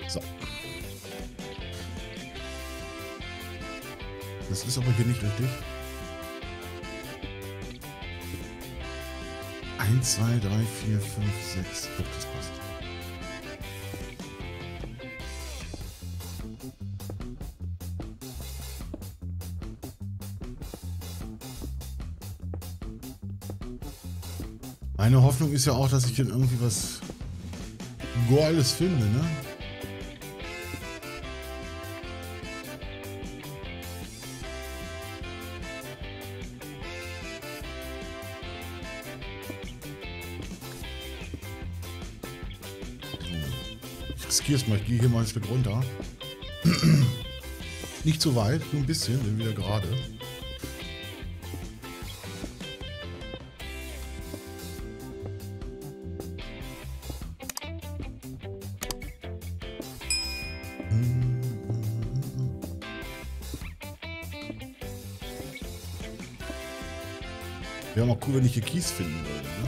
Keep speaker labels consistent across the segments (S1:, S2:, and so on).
S1: So. Das ist aber hier nicht richtig. 1, 2, 3, 4, 5, 6. Doch, das passt. Meine Hoffnung ist ja auch, dass ich dann irgendwie was Geiles finde, ne? Ich riskiere es mal, ich gehe hier mal ein Stück runter. Nicht zu weit, nur ein bisschen, dann wieder gerade. Wäre mal cool, wenn ich hier Kies finden würde, ne?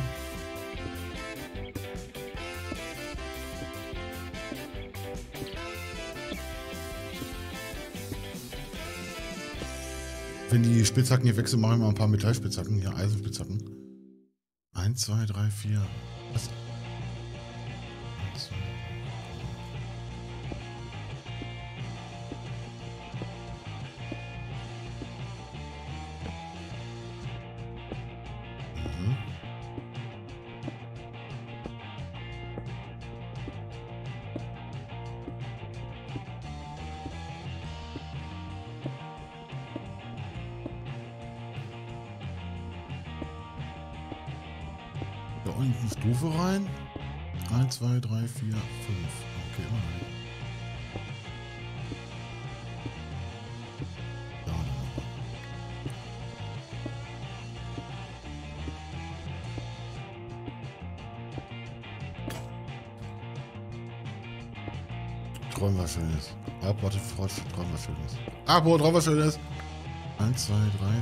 S1: Wenn die Spitzhacken hier wechseln, mache ich mal ein paar Metallspitzhacken, hier Eisenspitzhacken. 1, 2, 3, 4. Was? 1, 2. Da unten Stufe rein. 1, 2, 3, 4, 5. Okay, immer rein. Da nochmal. Träum was Schönes. Warte, Frosch, träum was Schönes. Abo, träum was Schönes. 1, 2, 3, 4, 5.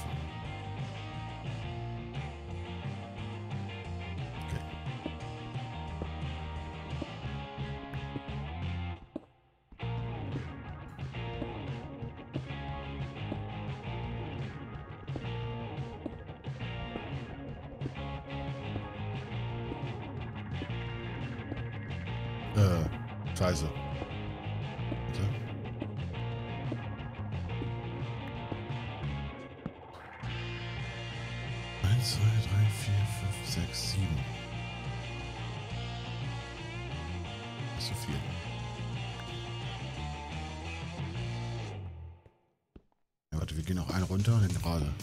S1: Scheiße. Bitte. Eins, 2, 3, 4, 5, 6, 7. Nicht so viel. Ja, warte, wir gehen noch einen runter, den gerade.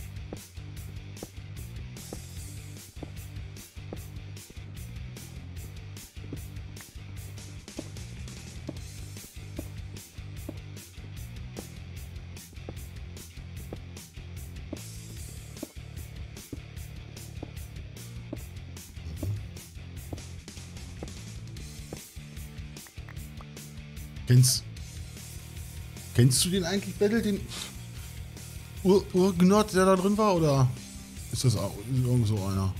S1: Kennst du den eigentlich, Battle? Den Urgnott, der da drin war? Oder ist das auch irgend so einer?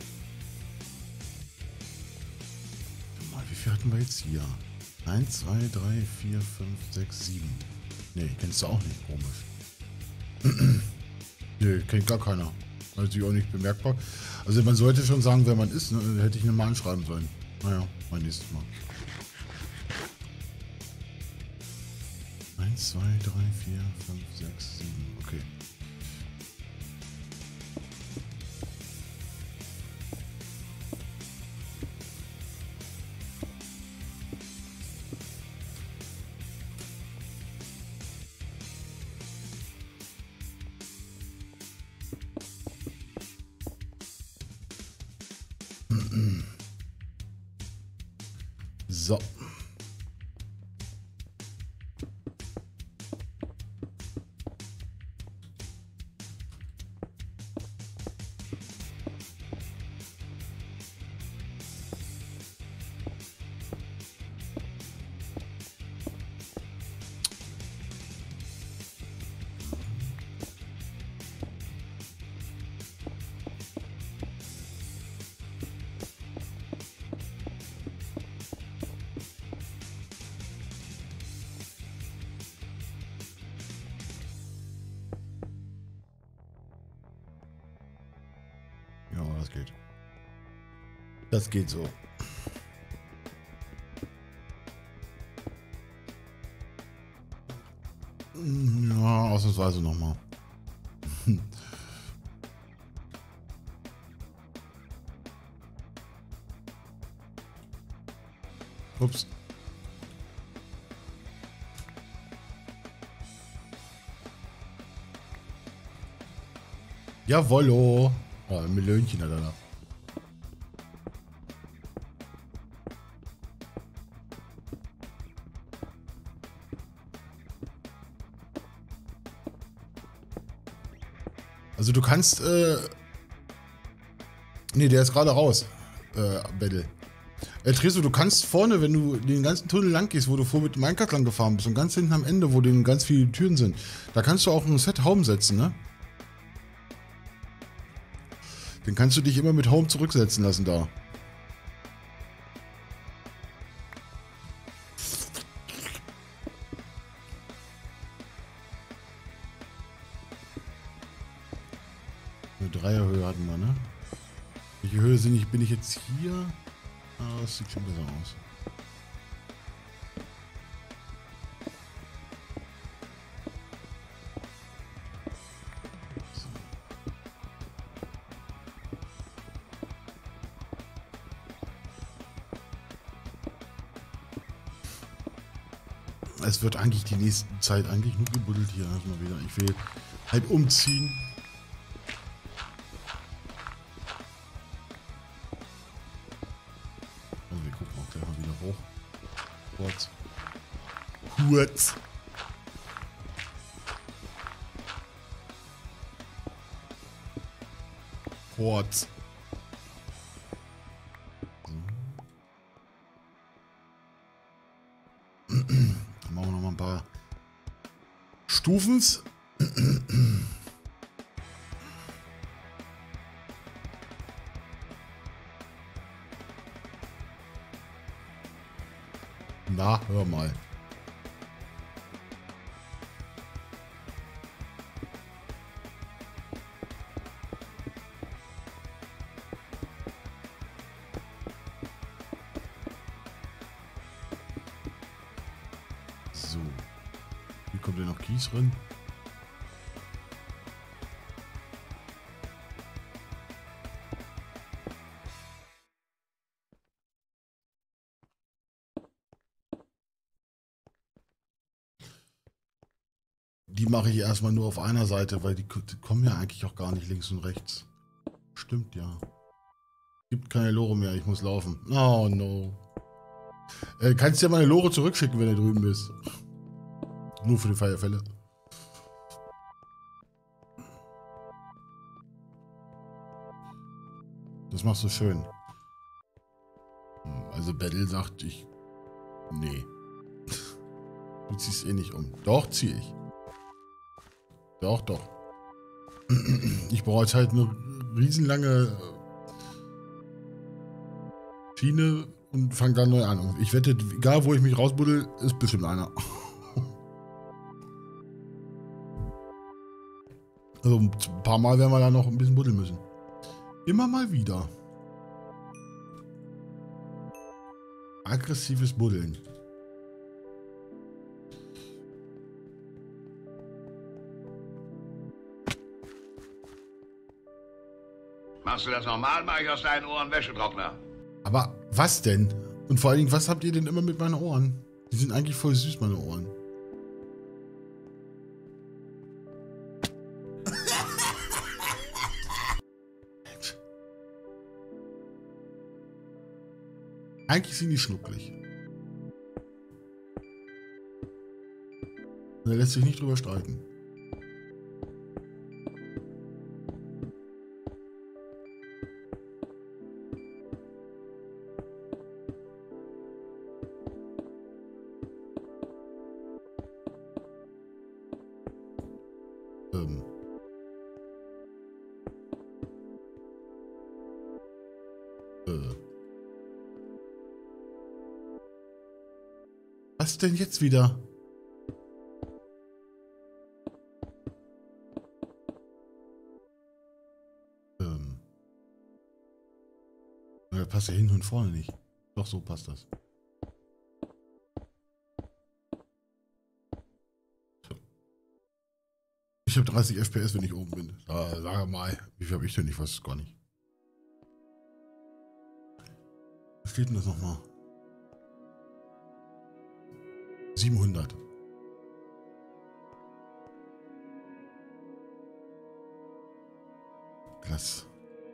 S1: Mal, wie viel hatten wir jetzt hier? 1, 2, 3, 4, 5, 6, 7. Nee, kennst du auch nicht, komisch. Nee, kennt gar keiner. Also auch nicht bemerkbar. Also man sollte schon sagen, wer man ist, ne? Hätte ich ihn mal anschreiben sollen. Naja, mein nächstes Mal. 1, 2, 3, 4, 5, 6, 7. Okay. So. Das geht so. Ja, ausnahmsweise nochmal. Ups. Jawollo. Oh, ein Millionchen hat er da. Also du kannst, nee, der ist gerade raus, Battle. Treso, du kannst vorne, wenn du den ganzen Tunnel lang gehst, wo du vor mit Minecraft lang gefahren bist und ganz hinten am Ende, wo dann ganz viele Türen sind, da kannst du auch ein Set Home setzen, ne? Den kannst du dich immer mit Home zurücksetzen lassen da. Eine Dreierhöhe hatten wir, ne? Welche Höhe bin ich jetzt hier? Ah, das sieht schon besser aus. Es wird eigentlich die nächste Zeit eigentlich nur gebuddelt hier erstmal wieder. Ich will halt umziehen. Also wir gucken auch gleich mal wieder hoch. Kurz. Kurz. Kurz. Dann machen wir noch mal ein paar Stufens. Na, hör mal. So. Hier kommt ja noch Kies drin. Die mache ich erstmal nur auf einer Seite, weil die kommen ja eigentlich auch gar nicht links und rechts. Stimmt ja. Gibt keine Lore mehr, ich muss laufen. Oh no. Kannst dir mal eine Lore zurückschicken, wenn du drüben bist. Nur für die Feuerfälle. Das machst du schön. Also Battle sagt, nee. Du ziehst eh nicht um. Doch, zieh ich. Doch, doch. Ich brauche jetzt halt eine riesenlange Schiene und fange dann neu an. Und ich wette, egal wo ich mich rausbuddel, ist bestimmt einer. Also ein paar Mal werden wir da noch ein bisschen buddeln müssen. Immer mal wieder. Aggressives Buddeln.
S2: Machst du das normal, mache ich aus deinen Ohren Wäschetrockner.
S1: Aber was denn? Und vor allen Dingen, was habt ihr denn immer mit meinen Ohren? Die sind eigentlich voll süß, meine Ohren. Eigentlich sind die schnucklig. Da lässt sich nicht drüber streiten. Was denn jetzt wieder? passt ja hinten und vorne nicht. Doch, so passt das. So. Ich habe 30 FPS, wenn ich oben bin. Sag mal, wie viel habe ich denn? Ich weiß es gar nicht. Was steht denn das nochmal? 700. Klasse.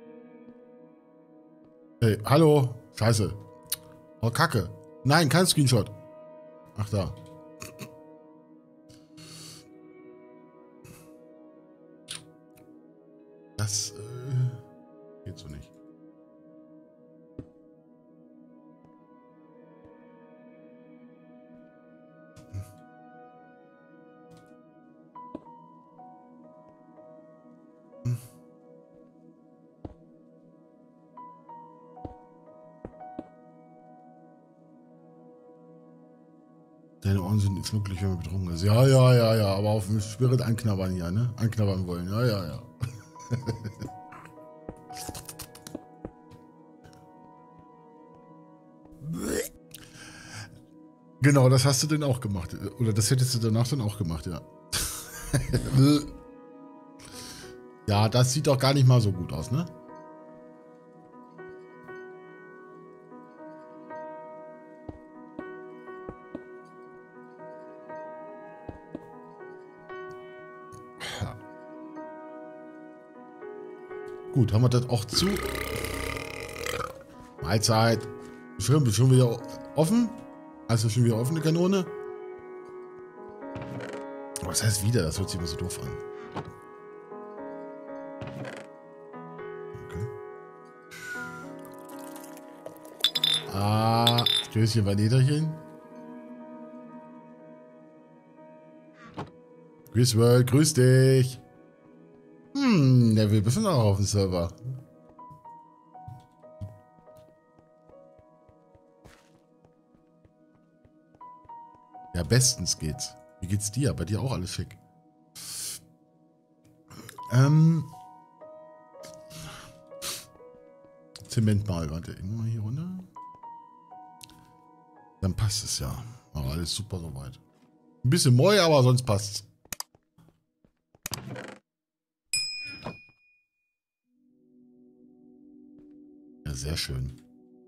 S1: Hey, hallo. Scheiße. Oh, Kacke. Nein, kein Screenshot. Ach, da. Das geht so nicht. Deine Ohren sind nicht glücklich, wenn man betrunken ist. Ja, aber auf dem Spirit anknabbern hier, ne? Anknabbern wollen. Ja. Genau, das hast du denn auch gemacht. Oder das hättest du danach dann auch gemacht, ja. Ja, das sieht doch gar nicht mal so gut aus, ne? Gut, haben wir das auch zu. Mahlzeit. Schirm ist schon wieder offen. Also schon wieder offene Kanone. Was heißt wieder? Das hört sich immer so doof an. Okay. Stößchen, Vanederchen. Grüß dich. Der will bestimmt auch auf dem Server. Ja, bestens geht's. Wie geht's dir? Bei dir auch alles schick. Zement mal, warte, immer hier runter. Dann passt es ja. Aber alles super soweit. Ein bisschen Moi, aber sonst passt's. Ja, sehr schön.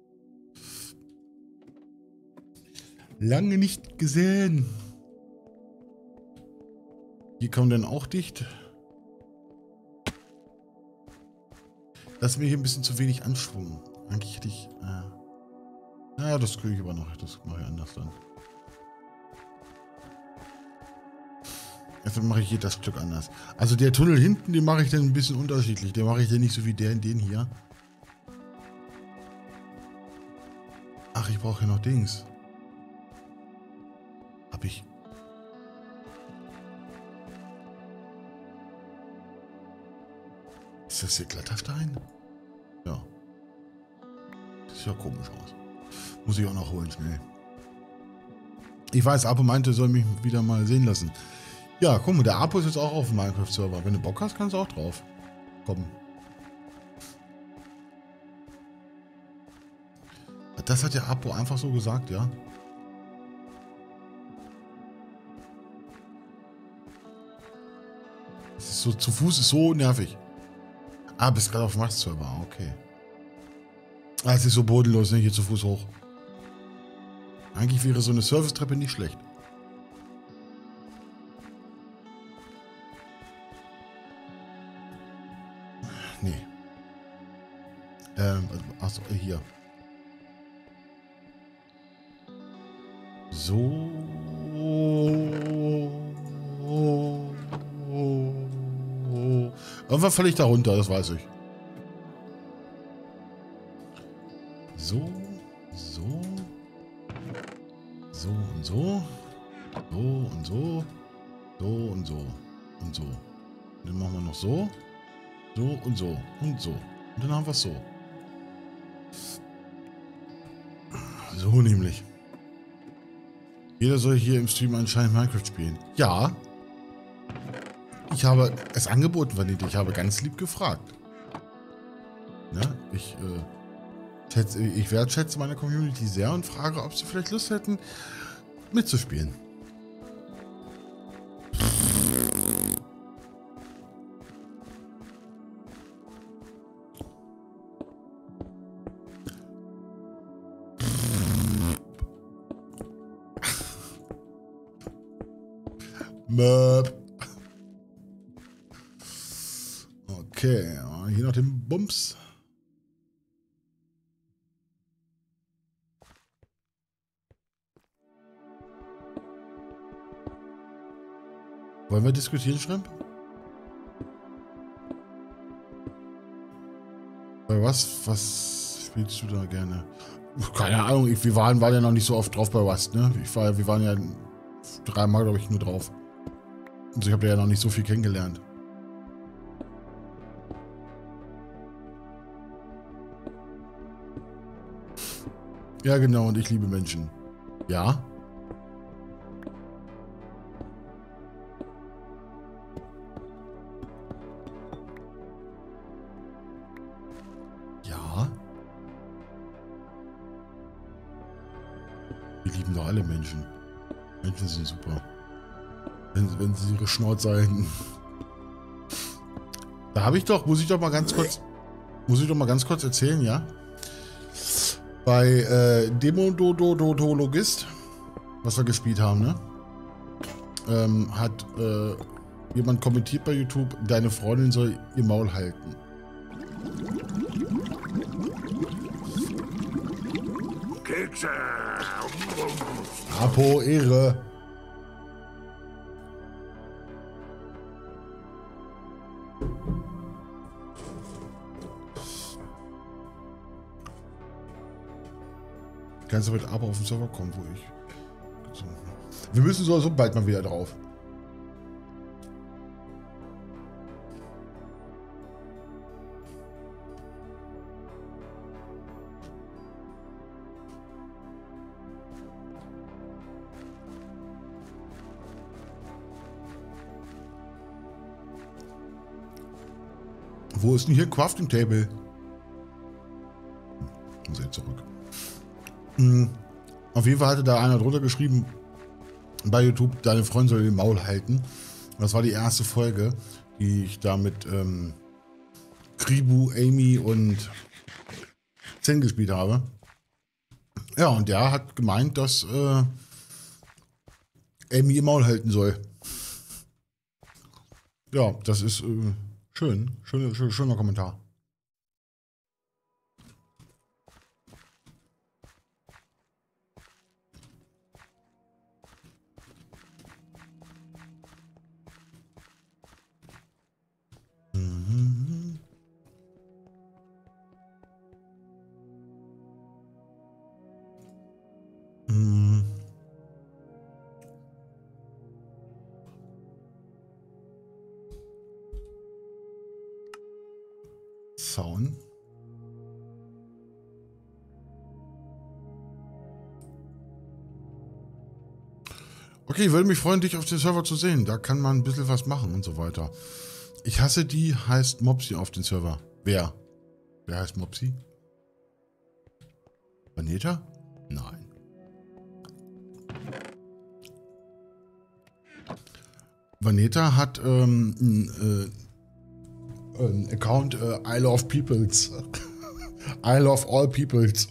S1: Lange nicht gesehen. Hier kommen dann auch dicht. Das ist mir hier ein bisschen zu wenig Anschwung. Eigentlich hätte ich... naja, das kriege ich aber noch. Das mache ich anders dann. Jetzt mache ich hier das Stück anders. Also der Tunnel hinten, den mache ich dann ein bisschen unterschiedlich. Den mache ich dann nicht so wie den hier. Ach, ich brauche ja noch Dings. Hab ich... Ist das hier Kletterstein? Ja. Das sieht ja komisch aus. Muss ich auch noch holen, schnell. Ich weiß, Apo meinte, soll mich wieder mal sehen lassen. Ja, guck mal, der Apo ist jetzt auch auf dem Minecraft-Server. Wenn du Bock hast, kannst du auch drauf kommen. Das hat der Apo einfach so gesagt, ja. Das ist so, zu Fuß ist so nervig. Ah, bist gerade auf dem Server, okay. Ah, es ist so bodenlos, ne? Hier zu Fuß hoch. Eigentlich wäre so eine Servicetreppe nicht schlecht. Nee. Achso, hier. So. Irgendwann falle ich da runter, das weiß ich. So. So. So und so. So und so. So und so. Und so. Und dann machen wir noch so. So und so. Und so. Und dann haben wir es so. So nämlich. Jeder soll hier im Stream anscheinend Minecraft spielen. Ja. Ich habe es angeboten, Vanita. Ich habe ganz lieb gefragt. Ja, Ich wertschätze meine Community sehr und frage, ob sie vielleicht Lust hätten, mitzuspielen. Möp. Okay, hier noch den Bums. Wollen wir diskutieren, Schrimp? Was spielst du da gerne? Keine Ahnung, wir waren ja noch nicht so oft drauf bei Rust, ne? Wir waren ja 3 Mal, glaube ich, nur drauf. Also ich habe ja noch nicht so viel kennengelernt. Ja, genau, und ich liebe Menschen. Ja? Ja? Wir lieben doch alle Menschen. Menschen sind super. Wenn sie ihre Schnauze halten. Da habe ich doch, muss ich doch mal ganz kurz erzählen, ja? Bei Demodologist, was wir gespielt haben, ne? Hat jemand kommentiert bei YouTube, deine Freundin soll ihr Maul halten.
S2: Kekse!
S1: Apo, Ehre. Kannst du mit Apo auf den Server kommen, wo ich... Wir müssen so bald mal wieder drauf. Wo ist denn hier Crafting Table? Muss ich zurück. Auf jeden Fall hatte da einer drunter geschrieben bei YouTube, deine Freundin soll den Maul halten. Das war die erste Folge, die ich da mit Kribu, Amy und Zen gespielt habe. Ja, und der hat gemeint, dass Amy ihr Maul halten soll. Ja, das ist schöner Kommentar. Zaun. Okay, ich würde mich freuen, dich auf den Server zu sehen. Da kann man ein bisschen was machen und so weiter. Ich hasse die, heißt Mopsi auf den Server. Wer? Wer heißt Mopsi? Vaneta? Nein. Vaneta hat einen Account I love peoples. I love all peoples.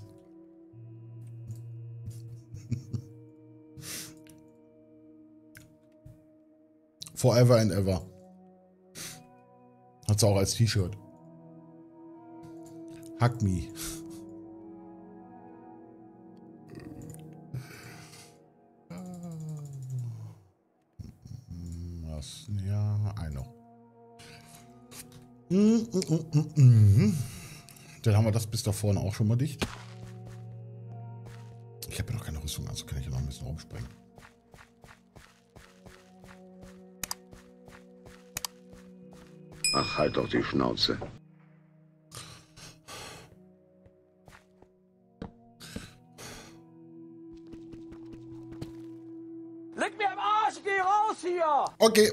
S1: Forever and ever. Hat sie auch als T-Shirt. Hug me. Was? Ja, ein noch. Dann haben wir das bis da vorne auch schon mal dicht. Ich habe ja noch keine Rüstung, also kann ich ja noch ein bisschen rumspringen.
S2: Ach, halt doch die Schnauze.
S3: Leck mir am Arsch, geh raus hier!
S1: Okay.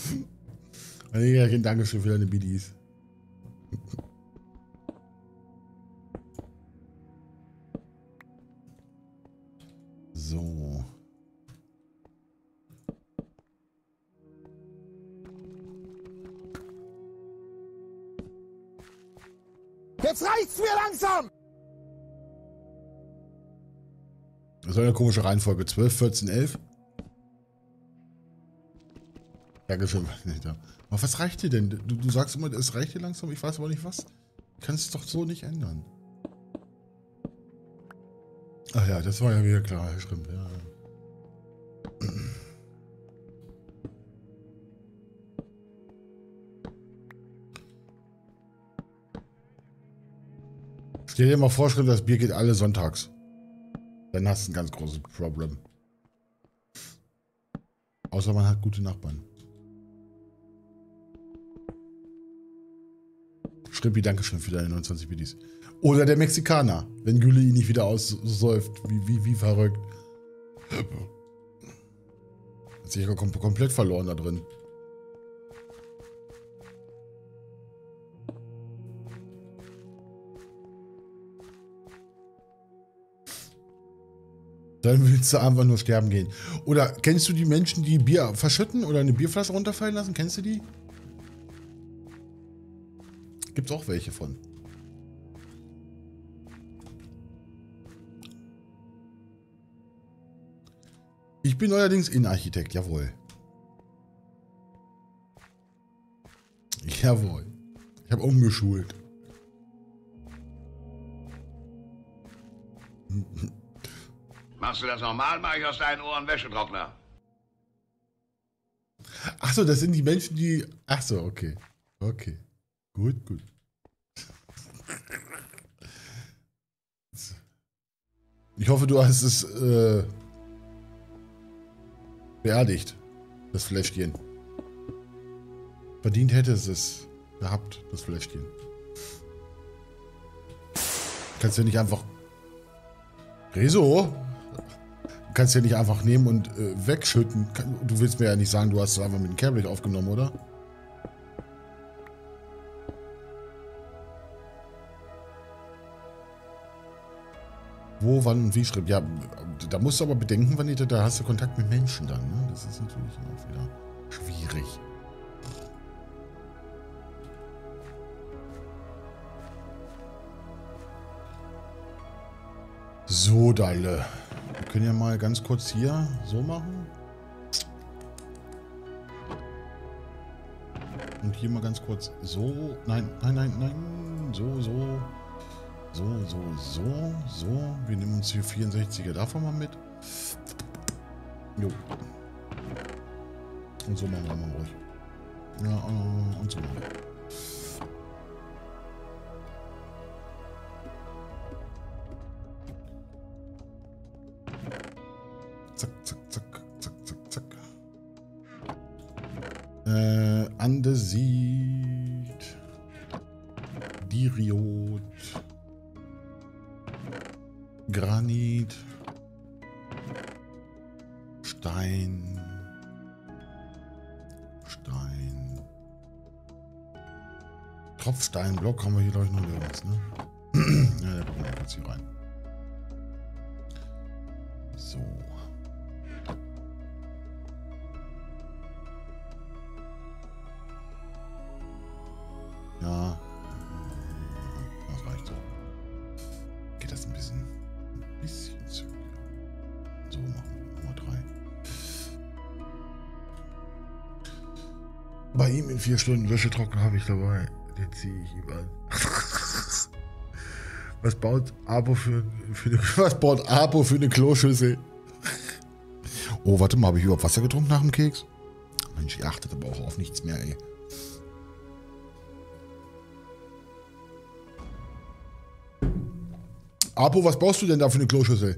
S1: Ja, Dankeschön für deine Biddies.
S3: Jetzt reicht's mir langsam!
S1: Das ist eine komische Reihenfolge. 12, 14, 11. Dankeschön. Aber was reicht dir denn? Du sagst immer, es reicht dir langsam. Ich weiß aber nicht was. Du kannst es doch so nicht ändern. Ach ja, das war ja wieder klar. Stimmt, ja. Stell dir mal vor, das Bier geht alle sonntags. Dann hast du ein ganz großes Problem. Außer man hat gute Nachbarn. Schrimpi, Dankeschön für deine 29 Bidis. Oder der Mexikaner, wenn Gülle ihn nicht wieder aussäuft. Wie verrückt. Hat sich ja komplett verloren da drin. Dann willst du einfach nur sterben gehen. Oder kennst du die Menschen, die Bier verschütten oder eine Bierflasche runterfallen lassen? Kennst du die? Gibt's auch welche von. Ich bin allerdings Innenarchitekt, jawohl. Jawohl. Ich habe umgeschult.
S2: Machst du das normal, mach ich aus deinen Ohren Wäschetrockner.
S1: Achso, das sind die Menschen, die... Achso, okay. Okay. Gut. Ich hoffe, du hast es beerdigt, das Fläschchen. Verdient hätte es gehabt, das Fläschchen. Kannst ja nicht einfach... Rezo? Du kannst ja nicht einfach nehmen und wegschütten. Du willst mir ja nicht sagen, du hast es einfach mit dem Kehrblech aufgenommen, oder? Wo, wann und wie schreibt? Ja, da musst du aber bedenken, wann da hast du Kontakt mit Menschen dann. Ne? Das ist natürlich auch wieder schwierig. So, Dalle. Wir können ja mal ganz kurz hier so machen. Und hier mal ganz kurz so. Nein. So. Wir nehmen uns hier 64er davon mal mit. Jo. Und so machen wir mal ruhig. Ja, und so machen wir. Zack. Andesit. Diriot. Granit. Stein. Tropfsteinblock haben wir hier, glaube ich, noch irgendwas, ne? Ja, da gucken wir kurz hier rein. So. Ja. Das reicht so. Geht das ein bisschen zügiger. So, machen wir Nummer 3. Bei ihm in 4 Stunden Wäschetrockner habe ich dabei. Den ziehe ich ihm an. Was baut Apo für eine Kloschüssel? Oh, warte mal, habe ich überhaupt Wasser getrunken nach dem Keks? Mensch, ihr achtet aber auch auf nichts mehr, ey. Apo, was baust du denn da für eine Kloschüssel?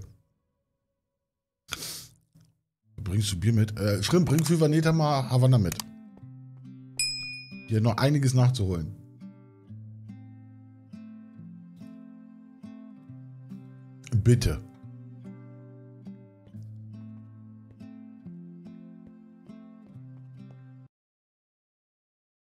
S1: Bringst du Bier mit? Schrimp, bring für Vaneta mal Havanna mit. Hier noch einiges nachzuholen. Bitte.